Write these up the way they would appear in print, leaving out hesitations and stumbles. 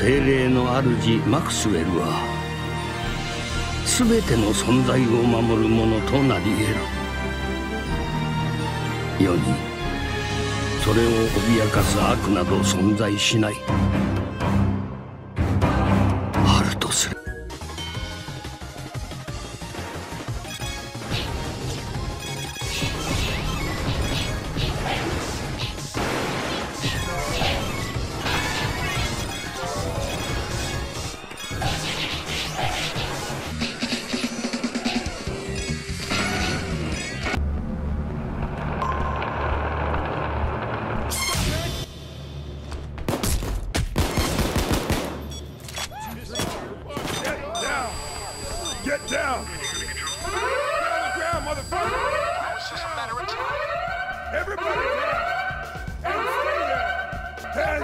精霊の主マクスウェルは全ての存在を守るものとなり得る。世にそれを脅かす悪など存在しない。あるとする。 Get down! Get on the ground, motherfucker! How is this a matter of time? Everybody down! And stay there! And...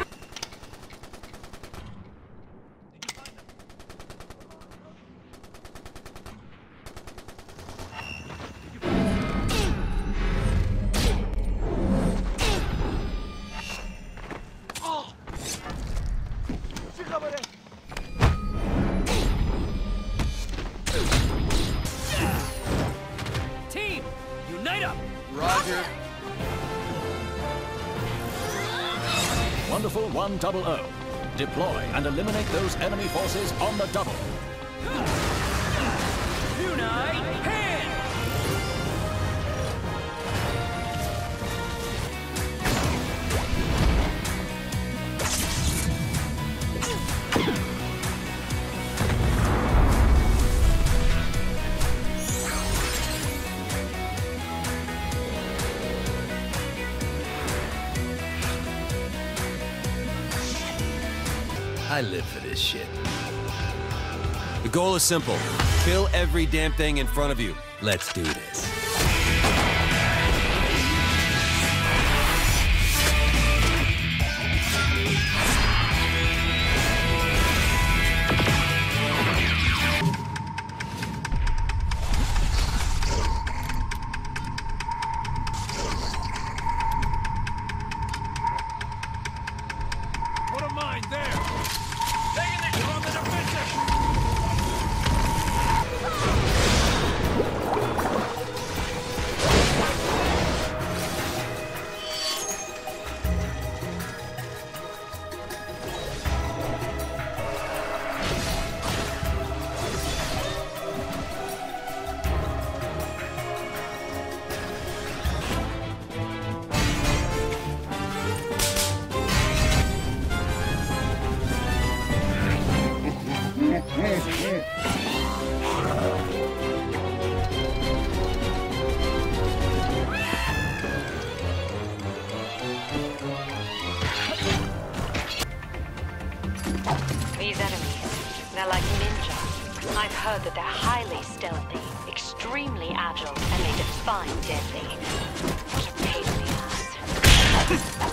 Team, unite up! Roger. Wonderful 100. Deploy and eliminate those enemy forces on the double. Unite, hand! I live for this shit. The goal is simple. Kill every damn thing in front of you. Let's do this. Put a mine there! Taking it from the defensive! These enemies, they're like ninja. I've heard that they're highly stealthy, extremely agile, and they defy deadly. What a pain in the ass.